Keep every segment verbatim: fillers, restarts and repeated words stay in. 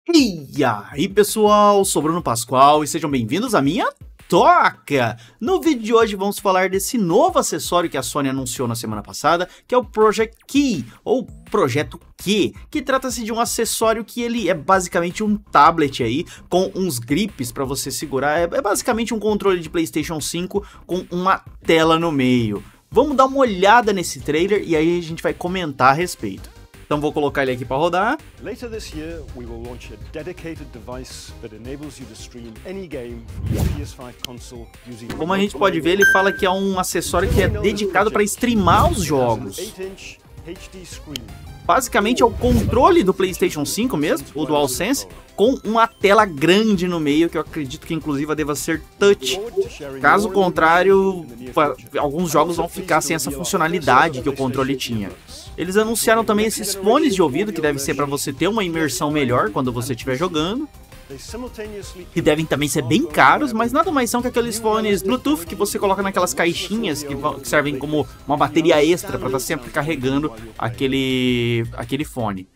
E aí pessoal, sou Bruno Pascoal e sejam bem-vindos à minha toca! No vídeo de hoje vamos falar desse novo acessório que a Sony anunciou na semana passada, que é o Project Key, ou Projeto Q, que trata-se de um acessório que ele é basicamente um tablet aí, com uns grips para você segurar, é basicamente um controle de PlayStation cinco com uma tela no meio. Vamos dar uma olhada nesse trailer e aí a gente vai comentar a respeito. Então vou colocar ele aqui para rodar. Later this year, we will launch a dedicated device that enables you to stream any game from your P S five console using. Como a gente pode ver, ele fala que é um acessório que é dedicado para streamar os jogos. Basicamente é o controle do PlayStation cinco mesmo, o DualSense, com uma tela grande no meio, que eu acredito que inclusive deva ser touch. Caso contrário, alguns jogos vão ficar sem essa funcionalidade que o controle tinha. Eles anunciaram também esses fones de ouvido, que devem ser para você ter uma imersão melhor quando você estiver jogando. Que devem também ser bem caros, mas nada mais são que aqueles fones Bluetooth que você coloca naquelas caixinhas que, que servem como uma bateria extra para estar sempre carregando aquele, aquele fone.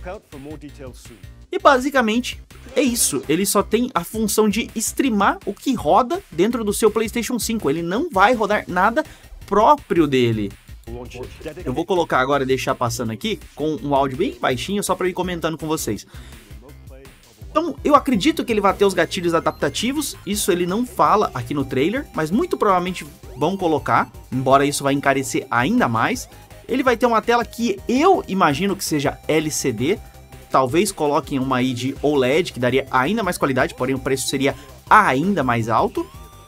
E basicamente é isso, ele só tem a função de streamar o que roda dentro do seu PlayStation cinco, ele não vai rodar nada próprio dele. Eu vou colocar agora e deixar passando aqui com um áudio bem baixinho só para ir comentando com vocês. Então, eu acredito que ele vai ter os gatilhos adaptativos, isso ele não fala aqui no trailer, mas muito provavelmente vão colocar, embora isso vai encarecer ainda mais. Ele vai ter uma tela que eu imagino que seja L C D, talvez coloquem uma aí de O L E D, que daria ainda mais qualidade, porém o preço seria ainda mais alto.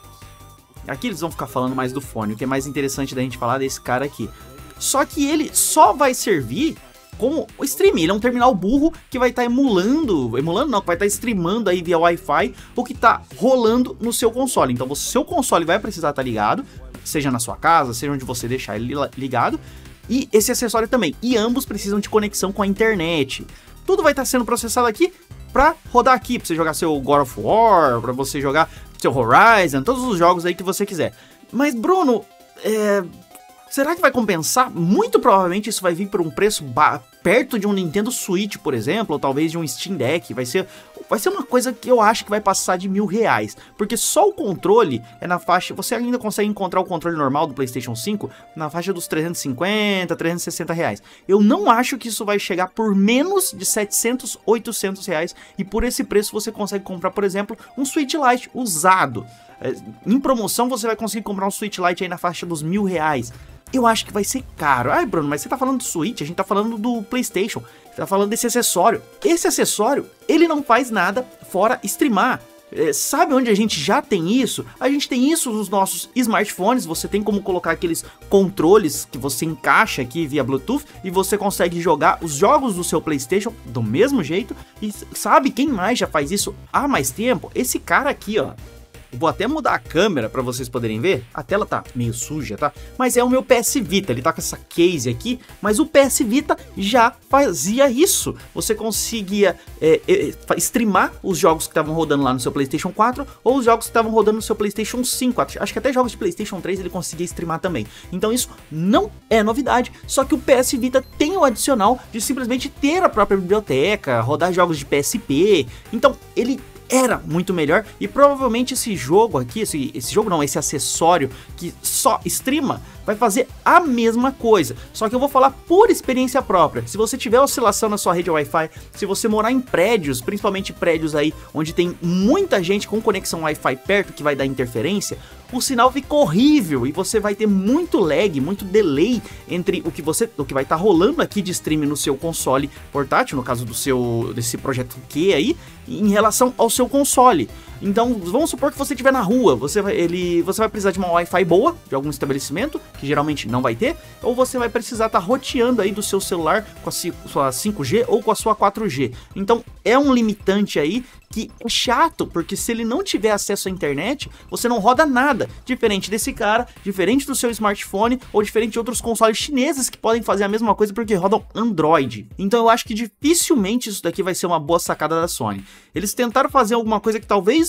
Aqui eles vão ficar falando mais do fone, o que é mais interessante da gente falar desse cara aqui. Só que ele só vai servir como o stream, ele é um terminal burro que vai estar tá emulando, emulando não, que vai estar tá streamando aí via Wi-Fi o que está rolando no seu console. Então o seu console vai precisar estar tá ligado, seja na sua casa, seja onde você deixar ele ligado, e esse acessório também. E ambos precisam de conexão com a internet. Tudo vai estar tá sendo processado aqui para rodar aqui, para você jogar seu God of War, para você jogar seu Horizon, todos os jogos aí que você quiser. Mas Bruno, é... será que vai compensar? Muito provavelmente isso vai vir por um preço perto de um Nintendo Switch, por exemplo, ou talvez de um Steam Deck. Vai ser, vai ser uma coisa que eu acho que vai passar de mil reais, porque só o controle é na faixa, você ainda consegue encontrar o controle normal do PlayStation cinco na faixa dos trezentos e cinquenta, trezentos e sessenta reais. Eu não acho que isso vai chegar por menos de setecentos, oitocentos reais, e por esse preço você consegue comprar, por exemplo, um Switch Lite usado. Em promoção você vai conseguir comprar um Switch Lite aí na faixa dos mil reais. Eu acho que vai ser caro. Ai, Bruno, mas você tá falando do Switch, a gente tá falando do PlayStation, você tá falando desse acessório. Esse acessório, ele não faz nada fora streamar. É, sabe onde a gente já tem isso? A gente tem isso nos nossos smartphones, você tem como colocar aqueles controles que você encaixa aqui via Bluetooth e você consegue jogar os jogos do seu PlayStation do mesmo jeito. E sabe quem mais já faz isso há mais tempo? Esse cara aqui, ó. Vou até mudar a câmera para vocês poderem ver. A tela tá meio suja, tá? Mas é o meu P S Vita, ele tá com essa case aqui. Mas o P S Vita já fazia isso. Você conseguia é, é, streamar os jogos que estavam rodando lá no seu PlayStation quatro ou os jogos que estavam rodando no seu PlayStation cinco. Acho que até jogos de PlayStation três ele conseguia streamar também. Então isso não é novidade, só que o P S Vita tem o adicional de simplesmente ter a própria biblioteca, rodar jogos de P S P. Então ele era muito melhor e provavelmente esse jogo aqui, esse, esse jogo não, esse acessório que só streama, vai fazer a mesma coisa. Só que eu vou falar por experiência própria. Se você tiver oscilação na sua rede Wi-Fi, se você morar em prédios, principalmente prédios aí onde tem muita gente com conexão Wi-Fi perto que vai dar interferência, o sinal fica horrível e você vai ter muito lag, muito delay entre o que você, o que vai estar tá rolando aqui de stream no seu console portátil, no caso do seu desse projeto Q aí, em relação ao seu console. Então, vamos supor que você estiver na rua, você vai, ele, você vai precisar de uma Wi-Fi boa, de algum estabelecimento, que geralmente não vai ter, ou você vai precisar estar tá roteando aí do seu celular com a sua cinco G ou com a sua quatro G. Então, é um limitante aí que é chato, porque se ele não tiver acesso à internet, você não roda nada, diferente desse cara, diferente do seu smartphone, ou diferente de outros consoles chineses que podem fazer a mesma coisa porque rodam Android. Então eu acho que dificilmente isso daqui vai ser uma boa sacada da Sony. Eles tentaram fazer alguma coisa que talvez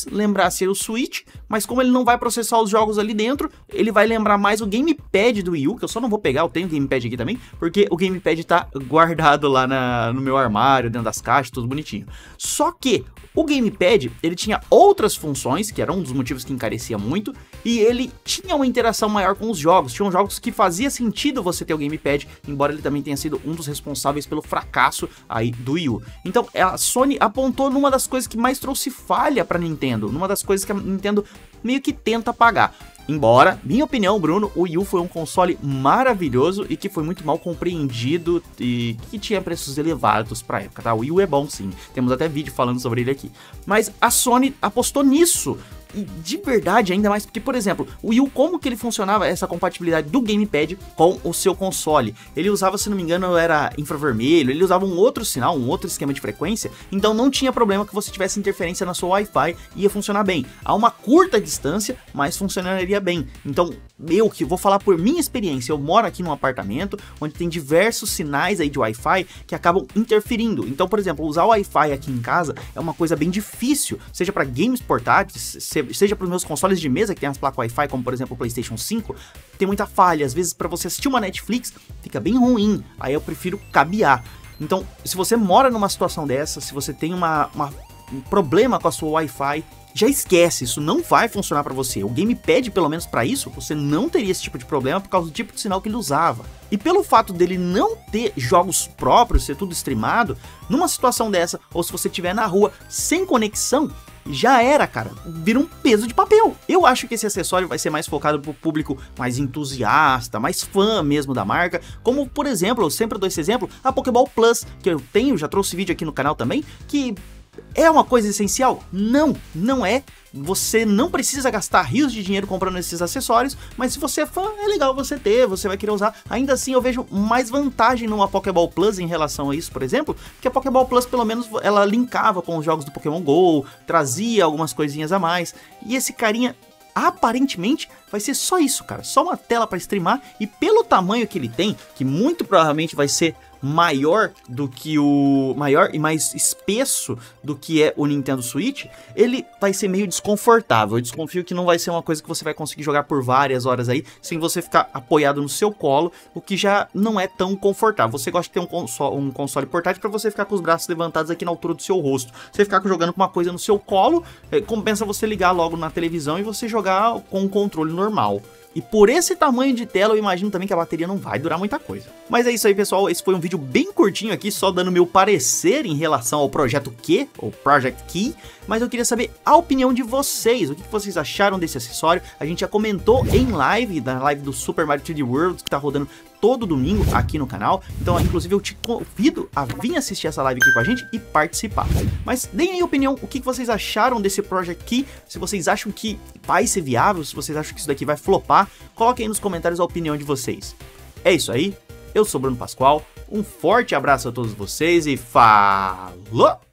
talvez lembrar ser o Switch, mas como ele não vai processar os jogos ali dentro, ele vai lembrar mais o gamepad do Wii U, que eu só não vou pegar, eu tenho o gamepad aqui também, porque o gamepad tá guardado lá na, no meu armário, dentro das caixas, tudo bonitinho. Só que o gamepad, ele tinha outras funções, que era um dos motivos que encarecia muito, e ele tinha uma interação maior com os jogos. Tinham jogos que fazia sentido você ter o gamepad, embora ele também tenha sido um dos responsáveis pelo fracasso aí do Wii U. Então a Sony apontou numa das coisas que mais trouxe falha pra Nintendo, numa das coisas que a Nintendo meio que tenta apagar. Embora, minha opinião, Bruno, o Wii U foi um console maravilhoso e que foi muito mal compreendido e que tinha preços elevados pra época, tá? O Wii U é bom sim, temos até vídeo falando sobre ele aqui. Mas a Sony apostou nisso. E de verdade, ainda mais porque, por exemplo, o Wii U, como que ele funcionava, essa compatibilidade do gamepad com o seu console? Ele usava, se não me engano, era infravermelho, ele usava um outro sinal, um outro esquema de frequência, então não tinha problema que você tivesse interferência na sua Wi-Fi, ia funcionar bem. A uma curta distância, mas funcionaria bem. Então, eu que vou falar por minha experiência, eu moro aqui num apartamento onde tem diversos sinais aí de Wi-Fi que acabam interferindo. Então, por exemplo, usar o Wi-Fi aqui em casa é uma coisa bem difícil, seja para games portáteis, seja para os meus consoles de mesa que tem as placas Wi-Fi, como por exemplo o PlayStation cinco, tem muita falha. Às vezes para você assistir uma Netflix fica bem ruim, aí eu prefiro cabear. Então, se você mora numa situação dessa, se você tem uma, uma, um problema com a sua Wi-Fi, já esquece, isso não vai funcionar para você. O gamepad, pelo menos para isso, você não teria esse tipo de problema por causa do tipo de sinal que ele usava. E pelo fato dele não ter jogos próprios, ser tudo streamado, numa situação dessa, ou se você estiver na rua sem conexão, já era, cara, vira um peso de papel. Eu acho que esse acessório vai ser mais focado pro público mais entusiasta, mais fã mesmo da marca, como por exemplo, eu sempre dou esse exemplo, a Pokéball Plus, que eu tenho, já trouxe vídeo aqui no canal também, que é uma coisa essencial? Não, não é. Você não precisa gastar rios de dinheiro comprando esses acessórios, mas se você é fã, é legal você ter, você vai querer usar. Ainda assim, eu vejo mais vantagem numa Pokéball Plus em relação a isso, por exemplo, porque a Pokéball Plus, pelo menos, ela linkava com os jogos do Pokémon GO, trazia algumas coisinhas a mais, e esse carinha, aparentemente, vai ser só isso, cara, só uma tela para streamar, e pelo tamanho que ele tem, que muito provavelmente vai ser maior do que o... maior e mais espesso do que é o Nintendo Switch, ele vai ser meio desconfortável. Eu desconfio que não vai ser uma coisa que você vai conseguir jogar por várias horas aí, sem você ficar apoiado no seu colo, o que já não é tão confortável. Você gosta de ter um console, um console portátil para você ficar com os braços levantados aqui na altura do seu rosto. Você ficar jogando com uma coisa no seu colo, é, compensa você ligar logo na televisão e você jogar com um controle normal. E por esse tamanho de tela, eu imagino também que a bateria não vai durar muita coisa. Mas é isso aí, pessoal. Esse foi um vídeo bem curtinho aqui, só dando meu parecer em relação ao Projeto Q, ou Project Key. Mas eu queria saber a opinião de vocês. O que vocês acharam desse acessório? A gente já comentou em live, na live do Super Mario três D World, que tá rodando todo domingo aqui no canal. Então, inclusive, eu te convido a vir assistir essa live aqui com a gente e participar. Mas deem aí a opinião, o que vocês acharam desse Project Key, se vocês acham que vai ser viável, se vocês acham que isso daqui vai flopar, coloquem aí nos comentários a opinião de vocês. É isso aí, eu sou Bruno Pascoal, um forte abraço a todos vocês e falou!